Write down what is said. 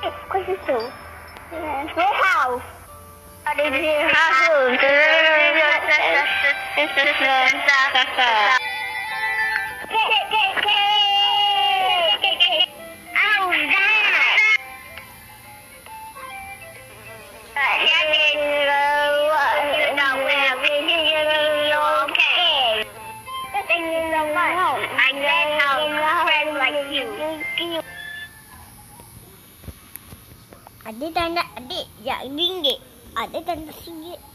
What's this do? Your house. Ada di house. Ada tanda adik, ya ringgit. Ada tanda singgit.